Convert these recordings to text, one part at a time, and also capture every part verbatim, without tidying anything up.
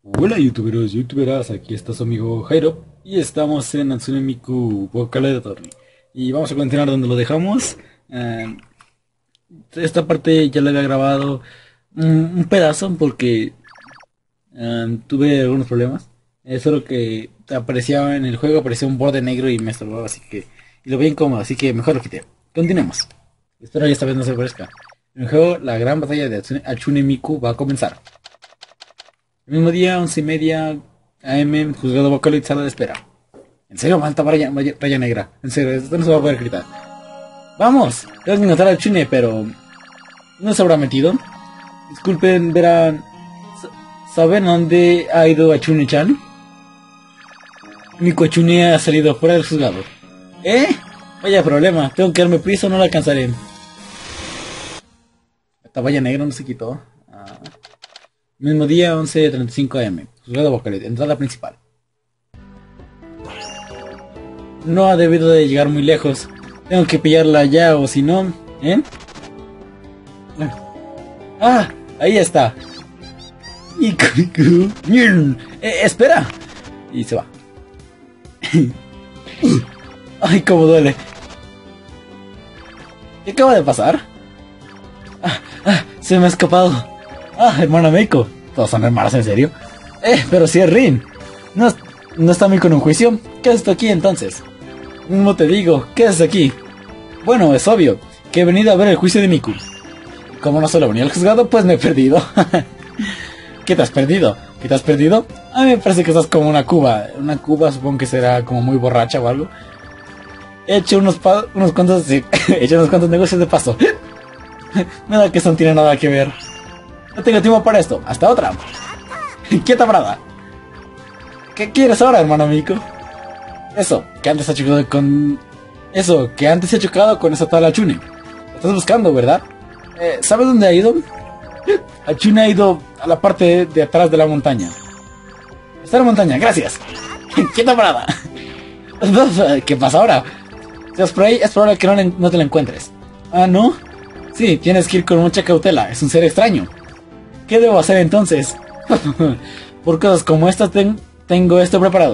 Hola youtuberos, youtuberas, aquí está su amigo Jairo y estamos en Natsune Miku Vocaloid. Y vamos a continuar donde lo dejamos. Eh, esta parte ya la había grabado un, un pedazo porque eh, tuve algunos problemas. Es solo que aparecía en el juego, aparecía un borde negro y me estorbaba, así que... Y lo vi incómodo, así que mejor lo quité. Continuemos. Espero que esta vez no se aparezca. En el juego, la gran batalla de Hatsune, Hatsune Miku va a comenzar. El mismo día, once y media A M, juzgado Vocaloid, sala de espera. En serio, malta raya, raya negra. En serio, esto no se va a poder gritar. ¡Vamos! Tengo que encontrar al Chune, pero... ¿no se habrá metido? Disculpen, verán... ¿Saben dónde ha ido Achune-chan? Miku Achune ha salido fuera del juzgado. ¿Eh? Vaya problema, tengo que darme prisa o no la alcanzaré. Esta valla negra no se quitó. Ah. Mismo día, once y treinta y cinco A M. Juzgado Vocaloid, entrada principal. No ha debido de llegar muy lejos. Tengo que pillarla ya o si no... ¿Eh? ¡Ah! Ahí está. Eh, espera. Y se va. Ay, cómo duele. ¿Qué acaba de pasar? Ah, ah, se me ha escapado. Ah, hermana Meiko. ¿Todos son hermanos en serio? Eh, pero si es Rin. ¿No, ¿No está Meiko en un juicio? ¿Qué haces tú aquí entonces? No te digo, ¿qué haces aquí? Bueno, es obvio, que he venido a ver el juicio de Miku. Como no solo venía al juzgado, pues me he perdido. ¿Qué te has perdido? ¿Qué te has perdido? A mí me parece que estás como una cuba. Una cuba supongo que será como muy borracha o algo. He hecho unos, pa unos cuantos... Sí, he hecho unos cuantos negocios de paso. Nada que eso no tiene nada que ver. No tengo tiempo para esto. Hasta otra. Quieta parada. ¿Qué quieres ahora, hermano Miku? Eso, que antes ha chocado con... Eso, que antes he chocado con esa tal Achune. Lo estás buscando, ¿verdad? Eh, ¿Sabes dónde ha ido? Achune ha ido a la parte de, de atrás de la montaña. Está en la montaña, gracias. Quieta parada. ¿Qué pasa ahora? Si vas por ahí, es probable que no, le, no te la encuentres. Ah, ¿no? Sí, tienes que ir con mucha cautela, es un ser extraño. ¿Qué debo hacer entonces? Por cosas como estas ten, tengo esto preparado.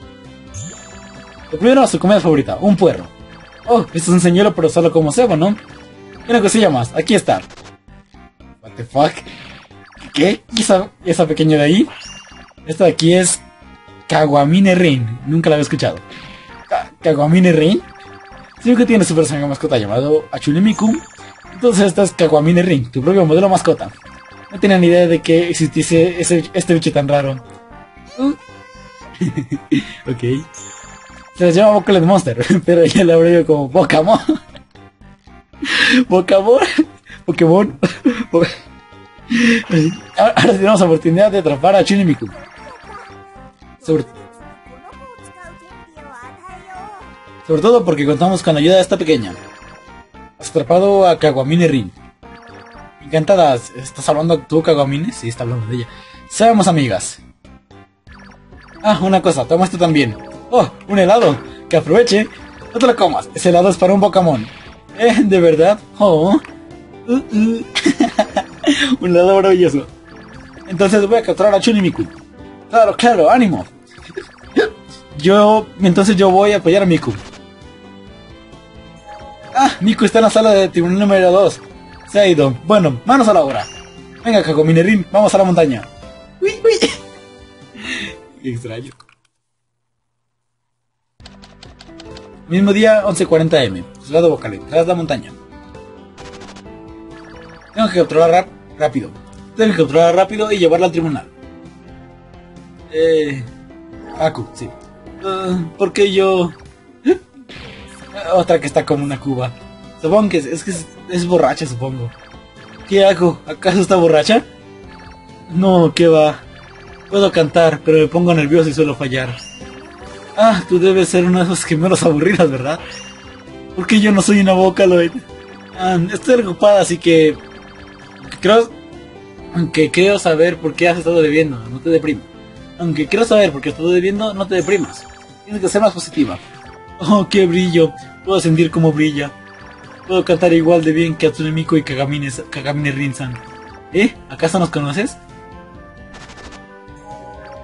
Lo primero, su comida favorita, un puerro. Oh, esto es un señuelo pero solo como cebo, ¿no? Y una cosilla más, aquí está. What the fuck? ¿Qué? ¿Y esa, esa pequeña de ahí? Esta de aquí es... Kawamine Rin. Nunca la había escuchado. Ka ¿Kawamine Rin? Sí que tiene su personaje mascota llamado Hatsune Miku. Entonces esta es Kawamine Rin, tu propio modelo mascota. No tenía ni idea de que existiese ese, este bicho tan raro. Uh. Ok. Se les llama Vocaloid Monster, pero ella le habrá ido como Pokémon. Pokémon. Pokémon. Ahora tenemos la oportunidad de atrapar a Hatsune Miku. Sobre... Sobre todo porque contamos con la ayuda de esta pequeña. Has atrapado a Kawamine Rin. Encantada. ¿Estás hablando tú, Kawamine? Sí, está hablando de ella. Seamos amigas. Ah, una cosa, toma esto también. Oh, un helado. Que aproveche. No te lo comas. Ese helado es para un Pokémon. Eh, ¿de verdad? Oh. Uh, uh. Un helado maravilloso. Entonces voy a capturar a Hatsune Miku. Claro, claro, ánimo. Yo, entonces yo voy a apoyar a Miku. Ah, Miku está en la sala de tribunal número dos. Se ha ido. Bueno, manos a la obra. Venga, Kawamine Rin, vamos a la montaña. Uy, uy. Qué extraño. Mismo día, once y cuarenta A M. Juzgado Vocaloid, tras la montaña. Tengo que capturarla rápido. Tengo que capturarla rápido y llevarla al tribunal. Eh... Aku, sí. Uh, ¿Por qué yo...? Otra que está como una cuba. Supongo que es, es que es, es borracha, supongo. ¿Qué hago? ¿Acaso está borracha? No, ¿qué va? Puedo cantar, pero me pongo nervioso y suelo fallar. Ah, tú debes ser uno de esos gemelos aburridos, ¿verdad? Porque yo no soy una Vocaloid. Ah, estoy ocupada, así que... Creo... Aunque creo saber por qué has estado bebiendo, no te deprimas. Aunque quiero saber por qué estás bebiendo, no te deprimas. Tienes que ser más positiva. Oh, qué brillo. Puedo sentir cómo brilla. Puedo cantar igual de bien que Hatsune Miku y Kawamine, Kawamine Rin-san. ¿Eh? ¿Acaso nos conoces?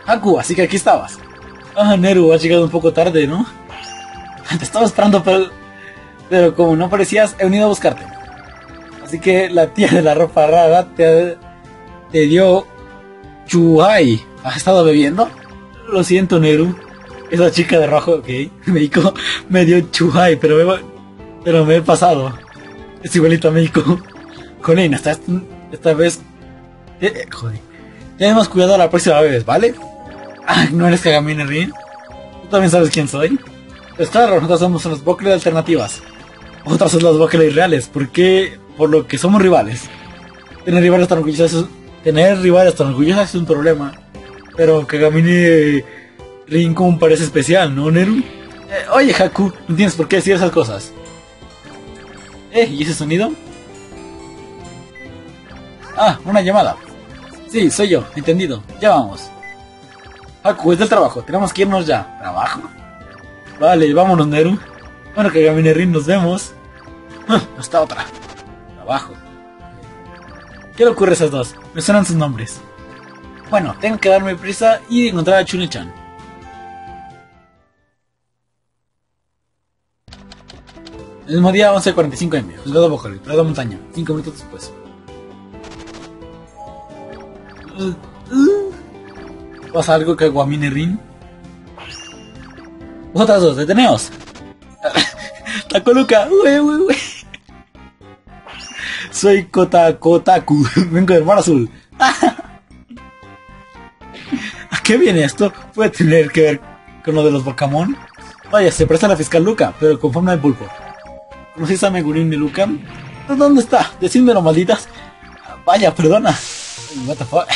Haku, así que aquí estabas. Ah, Neru, has llegado un poco tarde, ¿no? Te estaba esperando, pero... Pero como no aparecías, he venido a buscarte. Así que la tía de la ropa rara te, te dio... Chuhai. ¿Has estado bebiendo? Lo siento, Neru. Esa chica de rojo, ok. Me dijo... Me dio Chuhai, pero me... Pero me he pasado. Es igualito a Meiko. Colin, esta, esta vez... Eh, joder. Ten más cuidado la próxima vez, ¿vale? Ah, ¿no eres Kagami Rin? ¿Tú también sabes quién soy? Pues claro, nosotros somos los Buckley alternativas. Otras son las Buckley reales. ¿Por qué? Por lo que somos rivales. Tener rivales tan orgullosos... Tener rivales tan orgullosos es un problema. Pero Kagami Rin como parece especial, ¿no, Neru? Eh, oye, Haku, no tienes por qué decir esas cosas. Eh, ¿y ese sonido? Ah, una llamada. Sí, soy yo, entendido. Ya vamos. Haku, es del trabajo, tenemos que irnos ya. ¿Trabajo? Vale, vámonos, Neru. Bueno, Kagami Rin, nos vemos. Ah, hasta otra. Trabajo. ¿Qué le ocurre a esas dos? Me suenan sus nombres. Bueno, tengo que darme prisa y encontrar a Chune-chan. El mismo día, once cuarenta y cinco eme. Juzgado Bojoli, Prado Montaña. cinco minutos después. Uh, uh. ¿Pasa algo, Kagami Rin? Otras dos, deteneos. Takoluka, uy, uy, uy. Soy Kota Kotaku, vengo del Mar Azul. ¿A qué viene esto? ¿Puede tener que ver con lo de los Bakamon? Vaya, se presta la fiscal Luca, pero con forma de pulpo. ¿Conoces a Megumin de Luca? ¿Dónde está? Decídmelo, malditas. Vaya, perdona. What the fuck.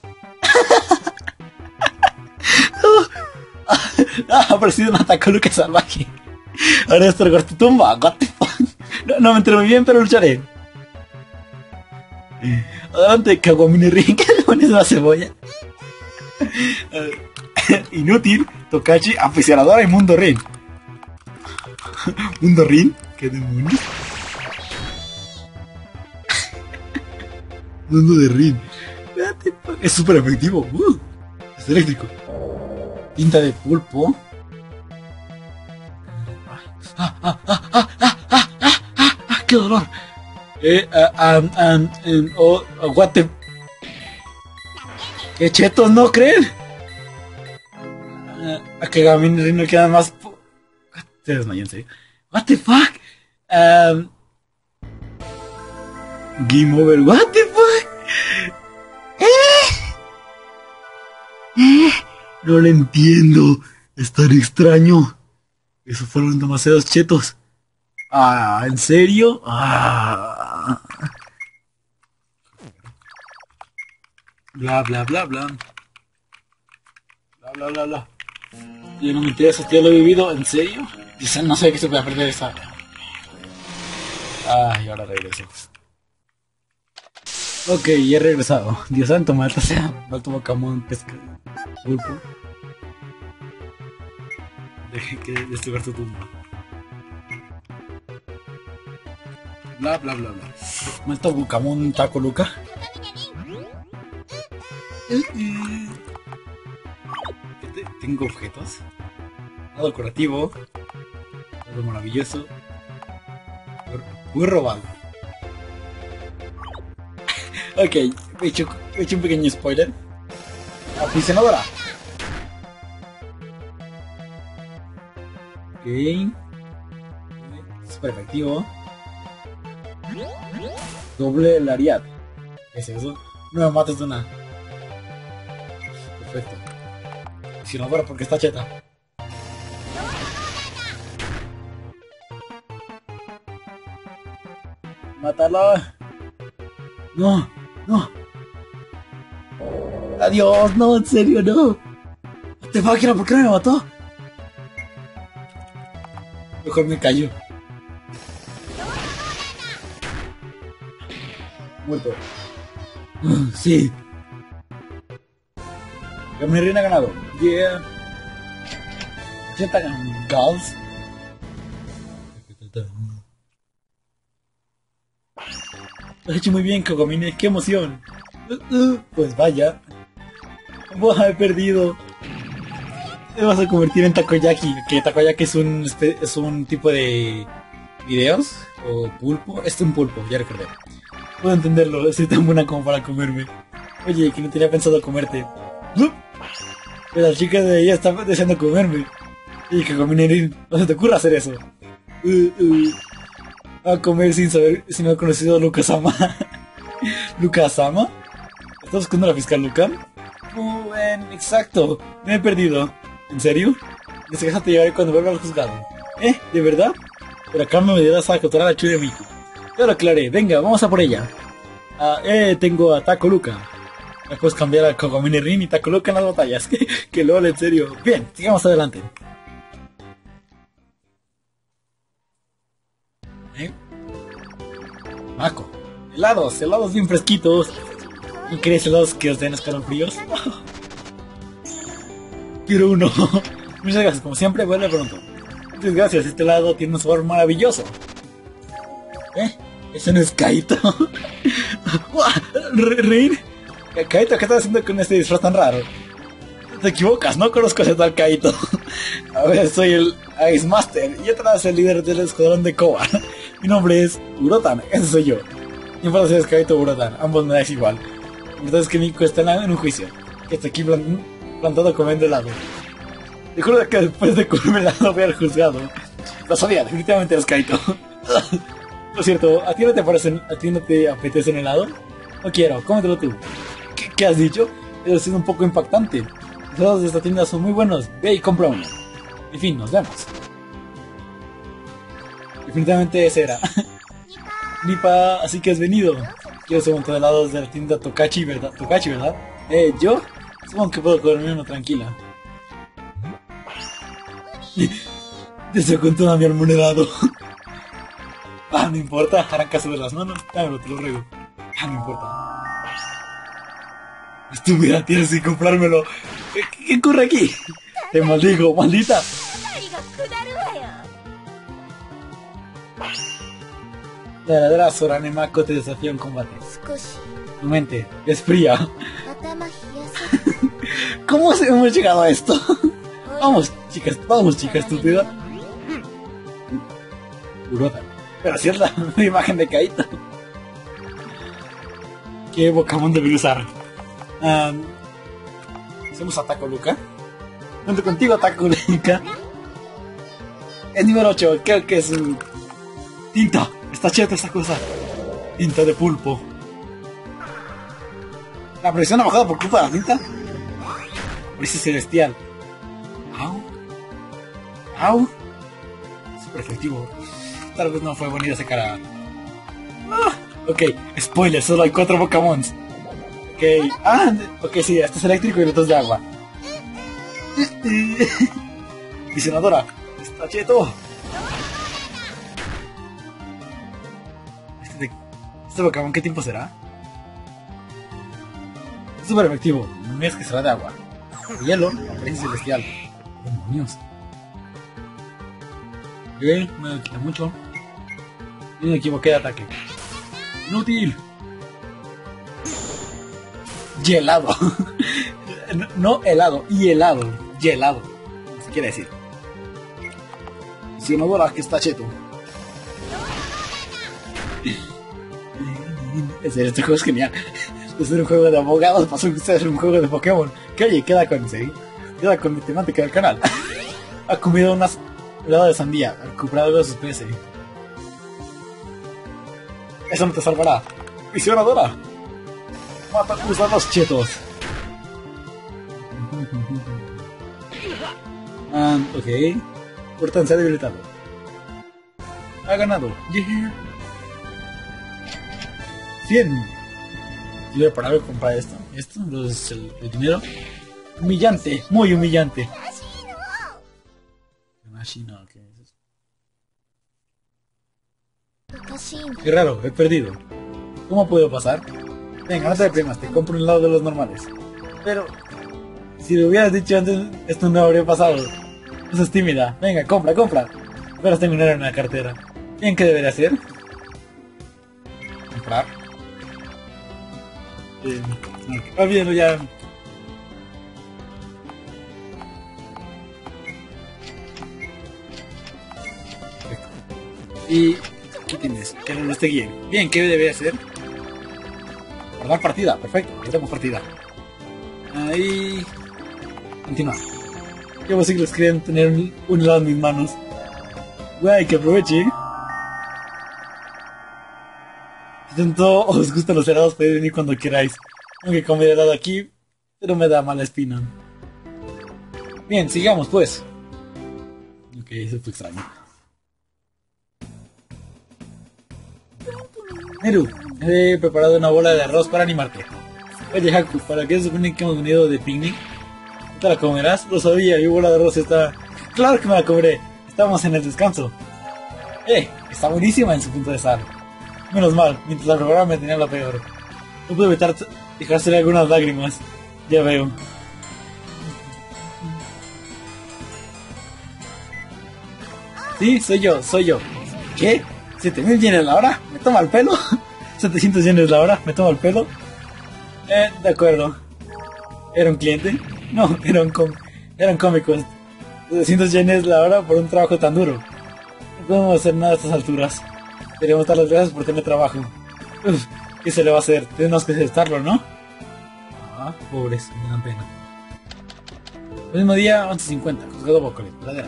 Ha aparecido un Takoluka salvaje. Ahora esto recorta tu tumba. What the fuck. No, no me entré muy bien, pero lucharé. Adelante, Kagami Rin. ¿Qué demonios es una cebolla? Inútil, Tokachi, aficionadora y Mundo Rin. ¿Mundo Rin? ¿Qué demonios? Mundo de Rin. Es súper efectivo. Uh, es eléctrico. Tinta de pulpo. Ah, ah, ah, ah, ah, ah, ah, ah, ah, ¡qué dolor! Eh, uh, um, um, um, oh, uh, what the... ¿Qué chetos no creen? Uh, a Kagami Rin no queda más... Se desmayó, en serio. What the fuck? Um, Game over. What the fuck? ¿Eh? ¿Eh? No lo entiendo. Es tan extraño. Esos fueron demasiados chetos. Ah, ¿en serio? Ah. Bla bla bla bla. Bla bla bla bla. Yo no me interesa, ya lo he vivido. ¿En serio? Dice, no sé qué se puede aprender esa. Ah, y ahora regreso. Ok, ya he regresado. Dios santo, mata sea. Falta Bakamon, pesca. Pulpo. Deje que destruir tu tumba. Bla bla bla bla. Malta Bakamon Takoluka. Tengo objetos. Lado curativo. Lado maravilloso. Muy robado. Ok, he hecho, he hecho un pequeño spoiler. Aficionadora. Ok. Super efectivo. Doble lariat. ¿Qué es eso? No me mates de una. Perfecto. Aficionadora porque está cheta. Mátala. No, no. Adiós, no, en serio, no. Te máquina, ¿por qué no me mató? Mejor me callo. Muerto. Sí. Kagami Rin ha ganado. Yeah. ochenta Gals. Lo has hecho muy bien, Kagami. ¡Qué emoción! Uh, uh, pues vaya. Buah, he perdido. te vas a convertir en takoyaki. Que takoyaki es un, es un tipo de videos o pulpo. Este es un pulpo, ya recordé. Puedo entenderlo, soy tan buena como para comerme. Oye, que no tenía pensado comerte. Pero la chica de ella está deseando comerme. Y que combinen, no se te ocurra hacer eso. Uh, uh. A comer sin saber si no he conocido a Lucasama. ¿Lucasama? ¿Estás buscando a la fiscal Luca? Uh, en, exacto, me he perdido. ¿En serio? En ese caso te llevaré cuando vuelva al juzgado. ¿Eh? ¿De verdad? Pero acá me ayudas a capturar a Chuy de Miku. Ya lo aclaré, venga, vamos a por ella. Ah, eh, tengo a Taco Luca. Ya puedes cambiar a Kogomine Rin y Taco Luca en las batallas. que, que lol, en serio. Bien, sigamos adelante. ¿Eh? Mako. Helados, helados bien fresquitos. ¿Y queréis helados que os den escalofríos? Quiero uno. Muchas gracias, como siempre, vuelve pronto. Muchas gracias, este helado tiene un sabor maravilloso. ¿Eh? ¿Eso no es Kaito? ¿Rin? Kaito, ¿qué estás haciendo con este disfraz tan raro? Te equivocas, no conozco a ese tal Kaito. A ver, soy el Ice Master y atrás el líder del escuadrón de Koba. Mi nombre es Urotan, ese soy yo. No importa si es Kaito o Urotan, ambos me dais igual. La verdad es que Miku está en un juicio. Que está aquí plan plantado comiendo helado. Te juro que después de comerme helado voy al juzgado. Lo sabía, definitivamente eres Kaito. Lo cierto, ¿a ti no te parecen, a ti no te apetece un helado? No quiero, cómetelo tú. ¿Qué, qué has dicho? Eso es un poco impactante. Los helados de esta tienda son muy buenos. Ve y compra uno. En fin, nos vemos. Definitivamente ese era. Nipa, así que has venido. Quiero un montón de helados de la tienda Tokachi, ¿verdad? Tokachi, ¿verdad? Eh, ¿yo? Supongo que puedo comerme uno tranquila. Deseo con toda mi almonedado. Ah, no importa, harán caso de las manos. Dámelo, te lo ruego. Ah, no importa. Estúpida, tienes que comprármelo. ¿Qué, qué ocurre aquí? Te maldigo, maldita. La verdadera Sorane Mako te desafía en combate. Tu mente es fría. ¿Cómo hemos llegado a esto? Vamos, chicas, vamos, chica estúpida. Urota. Pero si es la, la imagen de Kaito. ¿Qué Pokémon debería usar? Um, Hacemos a Taco Luca. Junto contigo, Taco Luca. El número ocho, creo que es un... Tinta. Está cheta esta cosa. Tinta de pulpo. La presión ha bajado por culpa de la tinta. Brisa celestial. Au. Au. Super efectivo. Tal vez no fue bonita esa cara. Ah, ok, spoiler, solo hay cuatro Pokémon. Ok, ah, ok, sí, este es eléctrico y el otro es de agua. Visionadora, está cheto. Este, este Pokémon, ¿qué tiempo será? Es súper efectivo, no es que será de agua. De hielo, apariencia celestial. Demonios. Ok, me quita mucho. Y me equivoqué de ataque. ¡Inútil! Hielado. no, no helado, y helado. Hielado. ¿Qué quiere decir? Si no volas que está cheto. En serio, este juego es genial. De ser un juego de abogados pasó a ser un juego de Pokémon. Que oye, queda con ¿sí? Queda con mi temática del canal. Ha comido unas helado de sandía, ha recuperado de sus P S. Eso no te salvará. Visionadora. Mata, usa los chetos. Um, ok. Portan se ha debilitado. Ha ganado. Yeah. cien. Si voy a parar a comprar esto. Esto, los, el, el dinero. Humillante, muy humillante. Machina, ¿qué es eso? Qué raro, he perdido. ¿Cómo puedo pasar? Venga, no te deprimas, te compro un helado de los normales. Pero, si lo hubieras dicho antes, esto no habría pasado. No seas tímida. Venga, compra, compra. Pero tengo dinero en la cartera. Bien, ¿qué debería hacer? Comprar. Bien, olvídalo ya. Y... ¿qué tienes? Que no esté guíen. Bien, ¿qué debe hacer? Guardar partida, perfecto, guardamos partida. Ahí... Continúa. Llevo siglos queriendo tener un, un helado en mis manos. Guay, que aproveche. Si tanto os gustan los helados, podéis venir cuando queráis. Aunque comer helado aquí, pero me da mala espina. Bien, sigamos pues. Ok, eso fue extraño. Neru, he preparado una bola de arroz para animarte. Oye, Haku, ¿para qué se supone que hemos venido de picnic? ¿Te la comerás? Lo sabía, mi bola de arroz está... ¡Claro que me la comeré! Estamos en el descanso. ¡Eh! Está buenísima en su punto de sal. Menos mal, mientras la preparaba me tenía la peor. No pude evitar dejársele algunas lágrimas. Ya veo. Sí, soy yo, soy yo. ¿Qué? ¿siete mil yenes la hora? ¿Me toma el pelo? ¿setecientos yenes la hora? ¿Me toma el pelo? Eh, de acuerdo. ¿Era un cliente? No, eran, com eran cómicos. setecientos yenes la hora por un trabajo tan duro. No podemos hacer nada a estas alturas. Queremos dar las gracias por tener trabajo. Uf, ¿qué se le va a hacer? Tenemos que aceptarlo, ¿no? Ah, pobres, me dan pena. El mismo día, once cincuenta, juzgado Bócole, pradera.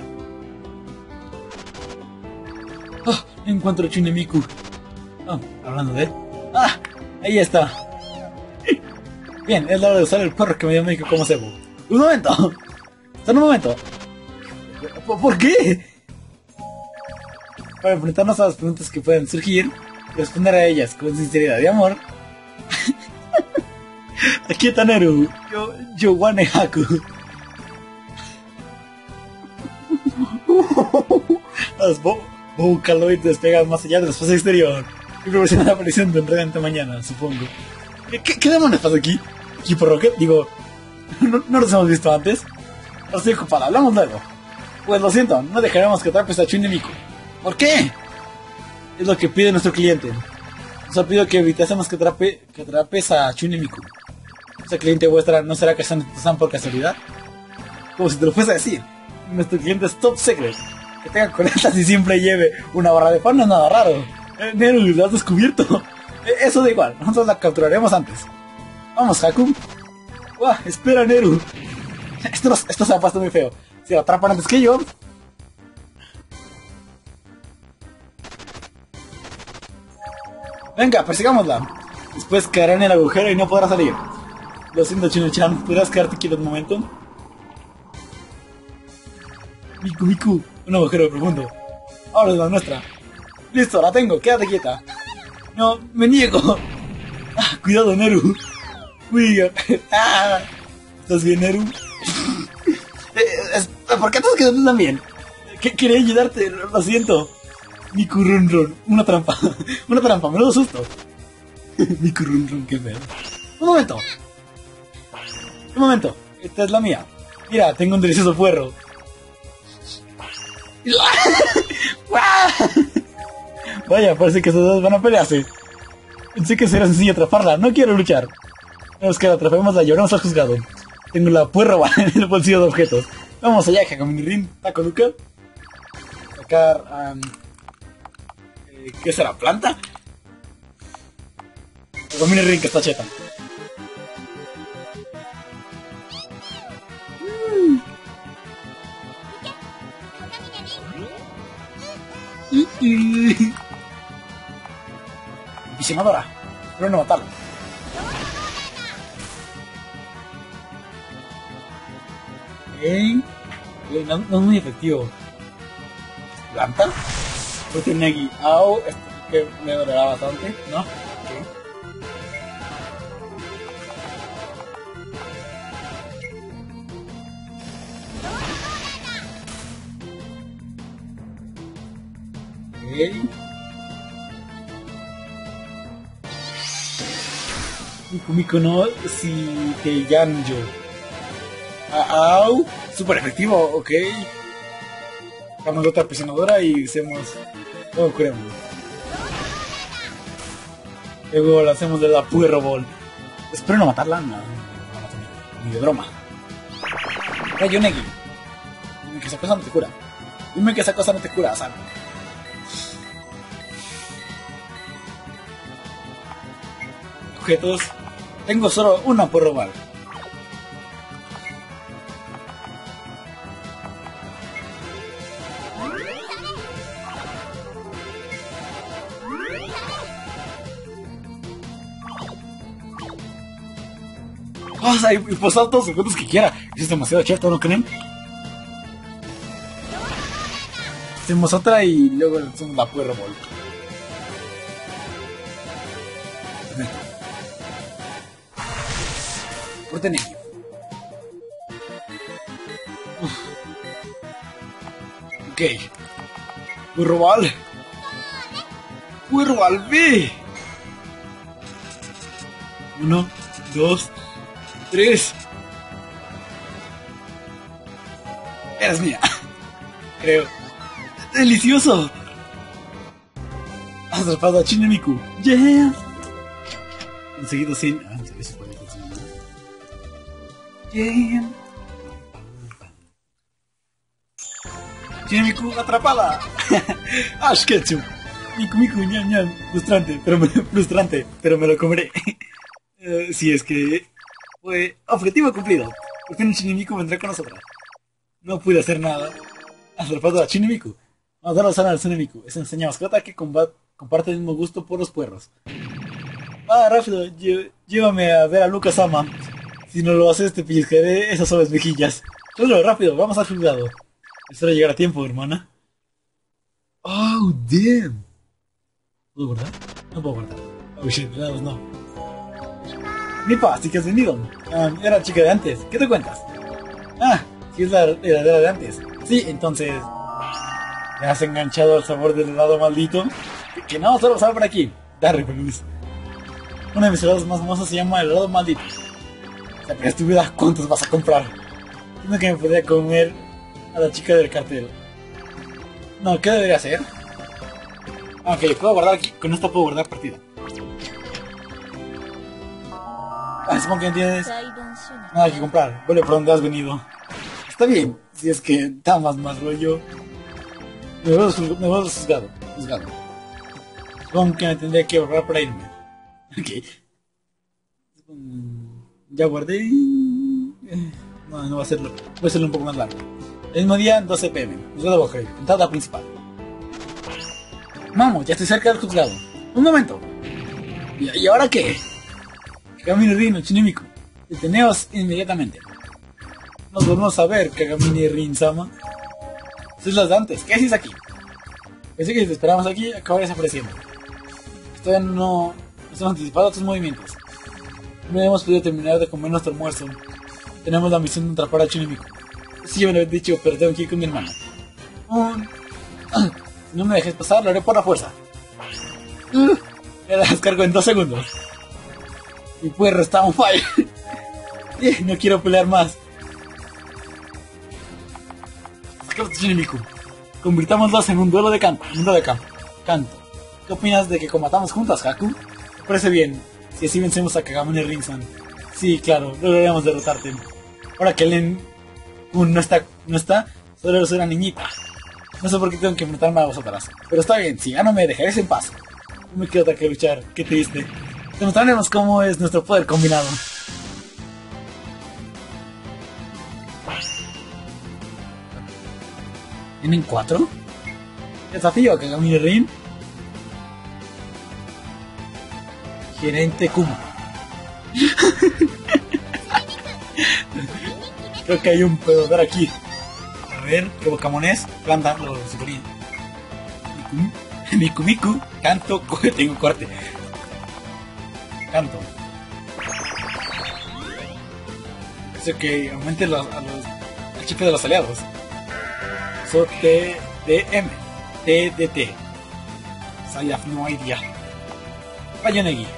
¡Ah! Encuentro a Chunemiku. Ah, hablando de... ¡Ah! Ahí está. Bien, es la hora de usar el perro que me dio México como cebo. ¡Un momento! ¡Solo un momento! ¿Por qué? Para enfrentarnos a las preguntas que pueden surgir y responder a ellas con sinceridad y amor. Aquí está Neru. Yo, yo, Wane Haku. Las bo vocaloides despegan más allá del espacio exterior y proporcionan la aparición de un redente mañana, supongo. ¿Qué, qué, qué demonios pasa aquí? ¿Equipo Rocket? Digo, ¿no, no los hemos visto antes? Os estoy ocupado, hablamos luego. Pues lo siento, no dejaremos que atrapes a Chunemiku. ¿Por qué? Es lo que pide nuestro cliente. Nos ha pedido que evitásemos que, atrape, que atrapes a Chunemiku. ¿Esa cliente vuestra no será Kazan por casualidad? Como si te lo fuese a decir. Nuestro cliente es top secret. Que tenga coletas y siempre lleve una barra de pan no es nada raro. Eh, Neru, lo has descubierto. Eh, eso da igual, nosotros la capturaremos antes. Vamos, Haku. Uah, espera, Neru. Esto, no, esto se ha puesto muy feo. Si lo atrapan antes que yo... Venga, persigámosla. Después caerá en el agujero y no podrá salir. Lo siento, Chino-chan. ¿Podrás quedarte quieto un momento? Miku, Miku. Un agujero profundo. Ahora es la nuestra. Listo, la tengo. Quédate quieta. No, me niego. Ah, cuidado, Neru. Uy, ah. ¿Estás bien, Neru? ¿Por qué te has quedado también? Quería ayudarte, lo siento. Miku Run Run, una trampa. Una trampa, menudo susto. Miku Run Run, qué feo. Un momento. Un momento, esta es la mía. Mira, tengo un delicioso puerro. Vaya, parece que esos dos van a pelearse. Pensé que sería sencillo atraparla, no quiero luchar. Menos que la atrapemos, la llevaremos al juzgado. Tengo la puerra en el bolsillo de objetos. Vamos allá, Hakamini-rin, Taco Luca. Sacar... Um, eh, ¿qué será? ¿Planta? Hakamini-rin, que está cheta. Visionadora. Pero no matarla. Okay. Okay, no, no es muy efectivo. ¿Planta? Porque Negi. Au, esto que me dolerá bastante, ¿no? Okay. Okay. Miku no si te yanjo. Ah, au, super efectivo, ok. Sacamos otra presionadora y hacemos. Oh, curemos. Luego la hacemos de la Puerro Ball. Espero no matarla, no, no, no, ni de broma. Rayo Negi. Dime que esa cosa no te cura. Dime que esa cosa no te cura, San. objetos. Tengo solo una por robar. O sea, y puedo usar todos los objetos que quiera. Eso es demasiado cierto, ¿no creen? Hacemos otra y luego hacemos la puerta robar. Corte negro. Ok. Wirral. Wirral B. Uno, dos, tres. Eres mía. Creo. ¡Delicioso! Has atrapado a Chinemiku. ¡Yeah! Conseguido sin... Ah, eso puede conseguir. ¡Yeah! Chinemiku atrapada. Ash Ketchum. Miku Miku, ñam ñam. Frustrante, pero me, frustrante, pero me lo comeré. uh, si es que... Fue objetivo cumplido. Por fin Chinemiku vendrá con nosotros. No pude hacer nada. Has atrapado a Chinemiku. Vamos a darle sana al Chinemiku. Es enseña mascota que comparte el mismo gusto por los puerros. Ah, rápido, llé llévame a ver a Lucas-sama. Si no lo haces, te pellizcaré esas suaves mejillas. Solo, rápido, vamos al juzgado. Espero llegar a tiempo, hermana. Oh, damn. ¿Puedo guardar? No puedo guardar. Oh shit, dados no. Nipa, sí que has venido. Um, era la chica de antes. ¿Qué te cuentas? Ah, sí es la heredera de antes. Sí, entonces... ¿Me has enganchado al sabor del helado maldito? Que no, solo sabe por aquí. Darre, feliz. Uno de mis helados más famosos se llama el helado maldito. Si aprecias tu vida, ¿cuántos vas a comprar? Siento que me podría comer a la chica del cartel. No, ¿qué debería hacer? Ok, puedo guardar aquí. Con esto puedo guardar partida. Ah, supongo que no tienes nada que comprar. Vuelve por donde has venido. Está bien, si es que da más más rollo. Me voy a juzgado. Juzgado. Supongo que me tendría que ahorrar para irme. Ok. Ya guardé. No, no va a hacerlo. Voy a hacerlo un poco más largo. El mismo día, doce pe eme. Juzgado Bojel. Entrada principal. Vamos, ya estoy cerca del juzgado. Un momento. ¿Y, ¿y ahora qué? Kagamine Rin, Chinemiku. Deteneos inmediatamente. Nos volvemos a ver, Kagamine Rin-sama. Sois las de antes. ¿Qué haces aquí? Pensé que si te esperamos aquí, acabarías apareciendo. Todavía no... Nos hemos anticipado a tus movimientos. No hemos podido terminar de comer nuestro almuerzo. Tenemos la misión de atrapar a Chinemiku. Sí, me lo he dicho, pero tengo que ir con mi hermana. Un... Si no me dejes pasar, lo haré por la fuerza. Uh, me las cargo en dos segundos. Mi puerro está on fire. No quiero pelear más. Chinemiku. Convirtámoslos en un duelo de canto. Un duelo de campo. Canto. ¿Qué opinas de que combatamos juntas, Haku? Me parece bien. Si así vencemos a Kagamine Rin-san. Sí, claro, lograríamos derrotarte. Ahora que Len Kun no está, no está, solo eres una niñita. No sé por qué tengo que enfrentarme a vosotras. Pero está bien, si gano me dejaréis en paz. No me queda otra que luchar, qué triste. Demostraremos cómo es nuestro poder combinado. ¿Tienen cuatro? Desafío a Kagamine Rin. Gerente Kuma. Creo que hay un pedador aquí. A ver, ¿qué Pokémon es? Planta, lo suponía. Miku Miku, canto, coge, tengo corte. Canto. Eso que aumente los, a los, al chip de los aliados. So T D M. T D T. I have no idea. Bayonegi.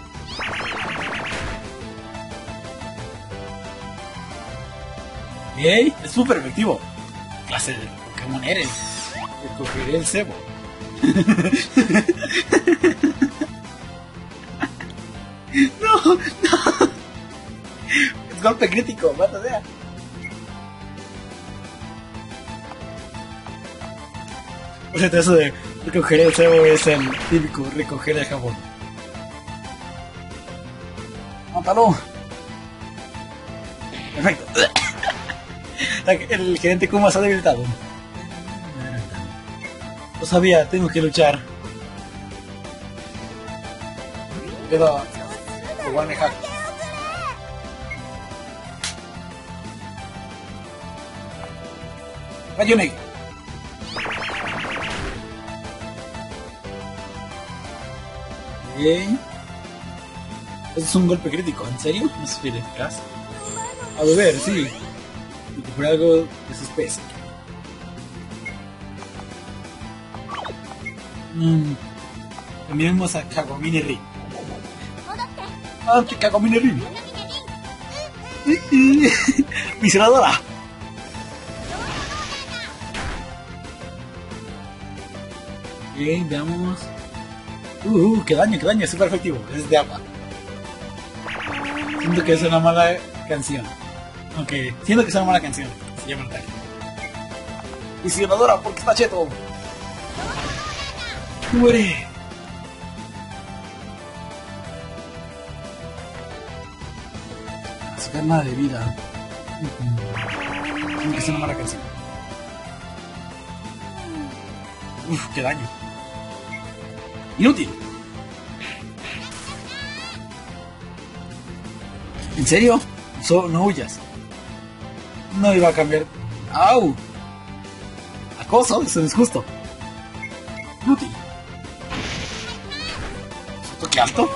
¡Ey! Es súper efectivo. ¿Qué clase de Pokémon eres? Recogeré el cebo. No, no. Es golpe crítico, mata sea. O sea, eso de recoger el cebo es el típico recoger el jabón. ¡Mátalo! Perfecto. El gerente Kuma se ha debilitado. Lo sabía, tengo que luchar. Pero lo voy a manejar. Rayo negro. Bien. Este es un golpe crítico, ¿en serio? No es bien eficaz. A ver, sí. Y por algo de su especie. Mm. Cambiamos a Kagomine Rin. ¡Ah, que Kagomine Rin! ¡Miseradora! Bien, veamos. Uh, uh, qué daño, qué daño, es súper efectivo. Es de agua. Siento que es una mala canción. Aunque, siento que es una mala canción. Se llama el ataque. Visionadora, porque está cheto. Muere. Su gana de vida. Siento que es una mala canción. Uf, qué daño. Inútil. ¿En serio? So, no huyas. No iba a cambiar. ¡Au! Acoso, eso es justo. Inútil. ¿Qué alto?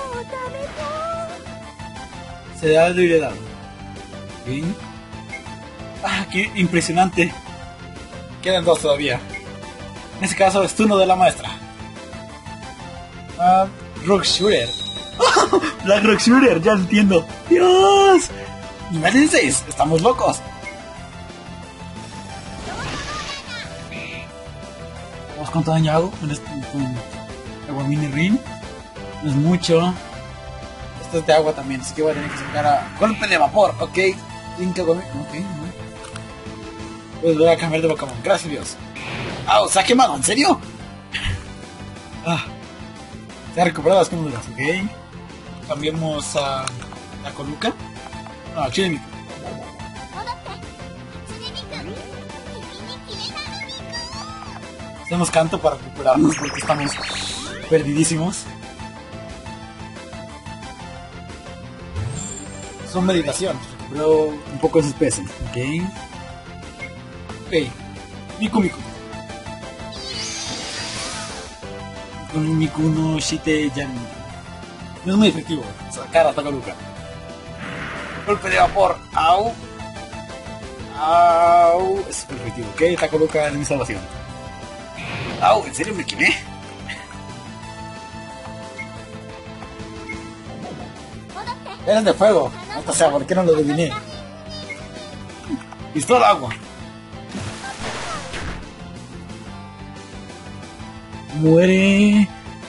Se da debilidad. Bien. Ah, qué impresionante. Quedan dos todavía. En este caso es turno de la maestra. Ah, Rock Shooter. La Rock Shooter, ya entiendo. ¡Dios! Nivel seis, estamos locos. Vamos, ¿cuánto daño hago con este con Kagomine Rin? No es mucho. Esto es de agua también, así que voy a tener que sacar a golpe de vapor, ok. Link Kagomine, ok, no. Pues voy a cambiar de Pokémon, gracias a Dios. ¡Ah! ¡Se ha quemado! ¿En serio? Ah. Se ha recuperado las quemaduras, ok. Cambiemos a la Coluca. No, a Chile. Hacemos canto para recuperarnos porque estamos perdidísimos. Son meditación. Recuperó un poco de su especie, ok. Ok. Miku Miku. Con Miku no Shite Yami. No es muy efectivo. Sacar a Takaluka. Golpe de vapor. Au. Au. Es súper efectivo. Ok, Takaluka es mi salvación. Au, ¿en serio me quemé? Eres de fuego. O sea, ¿por qué no lo adiviné? Pistola agua. Muere.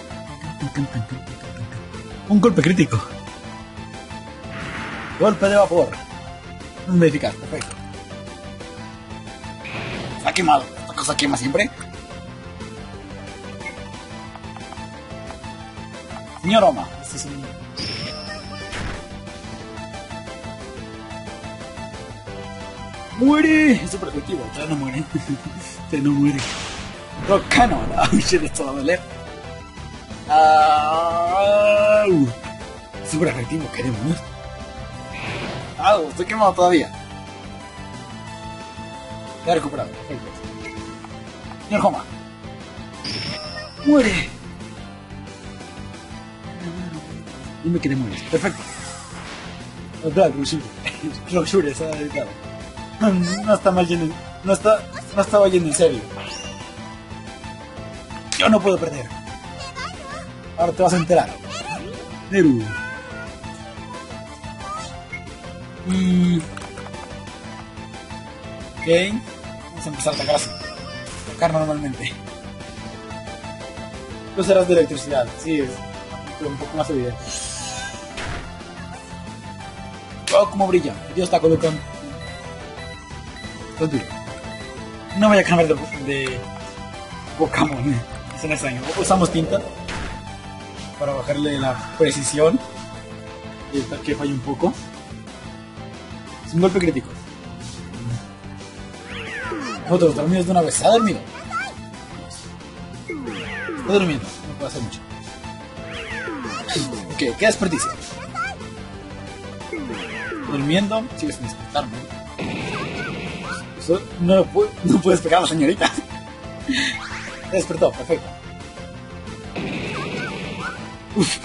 Un golpe crítico. Golpe de vapor. Muy eficaz, perfecto. Se ha quemado. Esta cosa quema siempre. Señor Oma. Este es un... ¡Muere! Es súper efectivo. Todavía no muere. Todavía no muere. Rock Cannon. Ay, shit, esto va a doler. Au. Súper efectivo, ¿qué demonios? Au, estoy quemado todavía. Ya he recuperado. Perfecto. Señor Homa. Muere. Dime que te mueres. Perfecto. Black Rock Shooter se ha dedicado. No, no está mal yendo. No está. No estaba yendo en serio. Yo no puedo perder. Ahora te vas a enterar. Neru. Mm. Ok. Vamos a empezar a atacar así. Atacar normalmente. Tú serás de electricidad. Sí, es un poco más evidente. Oh, como brilla. Dios está colocando. No voy a cambiar de, de Pokémon. Es extraño. Usamos tinta para bajarle la precisión. Y el ataque falla un poco. Es un golpe crítico. Otros dormidos de una vez. Se ha dormido. Está durmiendo. No puedo hacer mucho. Ok, qué desperdicio. Durmiendo. Sigue sin despertarme. Eso no, lo puede, no puedes pegar a la señorita. Se despertó. Perfecto. Uf.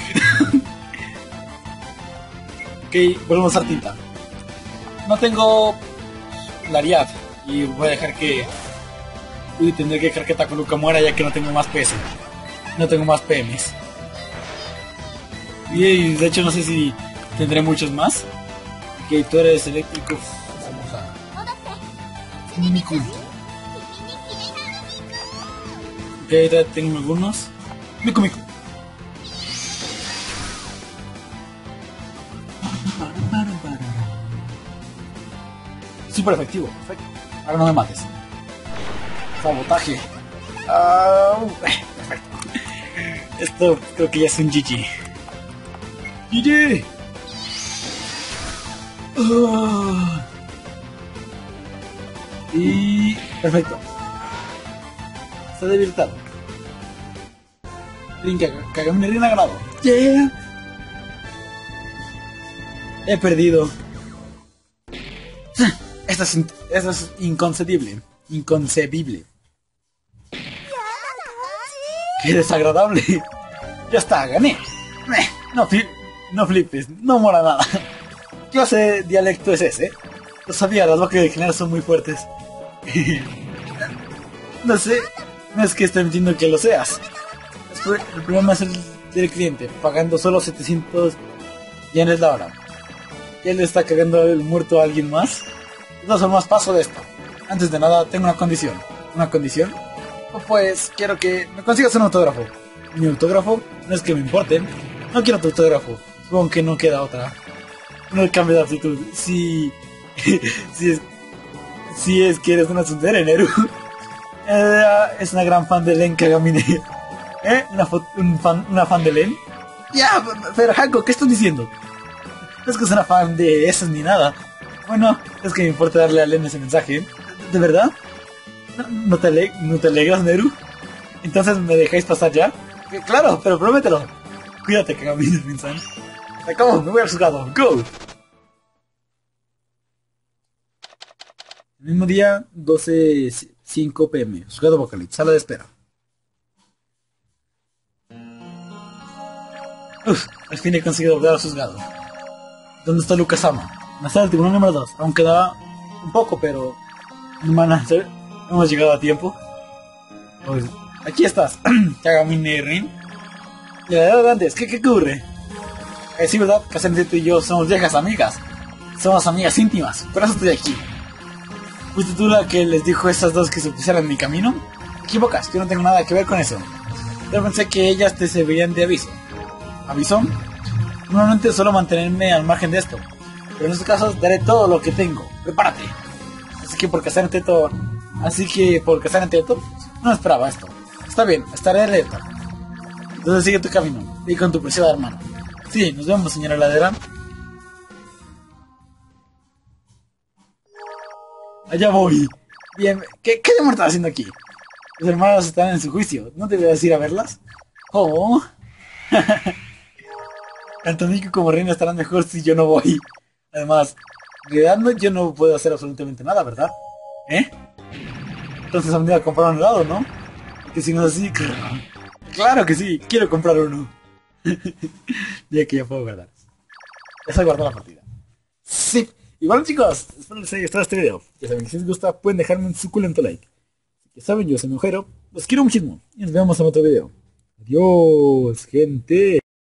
Ok, volvemos a usar tinta. No tengo Lariat y voy a dejar que... Uy, tendré que dejar que Takuluka muera ya que no tengo más peso. No tengo más P Ms. Y de hecho no sé si tendré muchos más. Ok, tú eres eléctrico. Vamos a... Mimiku. Ok, ya tengo algunos. Miku Miku. Súper efectivo, perfecto. Ahora no me mates. Sabotaje. Uh, perfecto. Esto creo que ya es un G G. G G. Uh. Y... perfecto. Está debilitado. Link, Kagami Rin ha ganado. Yeah. He perdido. Esto es, esto es inconcebible. Inconcebible. ¡Qué desagradable! Ya está, gané. No, no flipes, no mola nada. ¿Qué clase de dialecto es ese? Lo sabía, las vacas de general son muy fuertes. No sé, no es que esté mintiendo que lo seas. El problema es el del cliente, pagando solo setecientos yenes la hora. ¿Ya le está cagando el muerto a alguien más? De todas formas, paso de esto. Antes de nada, tengo una condición. ¿Una condición? Pues quiero que me consigas un autógrafo. Mi autógrafo no es que me importe. No quiero tu autógrafo. Supongo que no queda otra. No cambio de actitud. Si... si es... Si es que eres una tsundere, Neru. Eh, es una gran fan de Len Kagamine. ¿Eh? ¿Una, un fan, ¿Una fan de Len? Ya, pero Hanko, ¿qué estás diciendo? No es que sea una fan de esos ni nada. Bueno, es que me importa darle a Len ese mensaje. ¿De verdad? ¿No, no, te, ale ¿No te alegras, Neru? ¿Entonces me dejáis pasar ya? Eh, claro, pero promételo. Cuídate, Kagamine Rin-san. Acabo, me voy al juzgado. ¡Go! El mismo día, doce cinco p m Juzgado Vocalist, sala de espera. Uf, al fin he conseguido volver al juzgado. ¿Dónde está Lucasama? En la sala del tribunal número dos. Aún queda un poco, pero... hermana, hemos llegado a tiempo. Pues, aquí estás, Kagamine Rin. Y la edad de antes, ¿qué, qué ocurre? Eh, sí, ¿verdad? Casanete tú y yo somos viejas amigas. Somos amigas íntimas, por eso estoy aquí. ¿Fuiste tú la que les dijo a esas dos que se pusieran en mi camino? Te equivocas, yo no tengo nada que ver con eso. Yo pensé que ellas te servirían de aviso. ¿Aviso? Normalmente suelo mantenerme al margen de esto, pero en estos casos daré todo lo que tengo. Prepárate. Así que por cazar en teto... Así que por cazar en teto... No esperaba esto. Está bien, estaré alerta. Entonces sigue tu camino. Y con tu preciada hermana. Sí, nos vemos, señora heladera. Allá voy. Bien, ¿qué, qué demonios estás haciendo aquí? Los hermanos están en su juicio. ¿No te voy a ir a verlas? Oh. Tanto Miku como Rin estarán mejor si yo no voy. Además, en realidad no, yo no puedo hacer absolutamente nada, ¿verdad? ¿Eh? Entonces han venido a comprar un helado, ¿no? Que si no es así... Claro que sí, quiero comprar uno. Ya que ya puedo guardar. Ya se guardó la partida. Sí. Y bueno, chicos, espero les haya gustado este video. Ya saben que si les gusta pueden dejarme un suculento like. Ya saben, yo soy Mujero, los quiero muchísimo. Y nos vemos en otro video. Adiós, gente.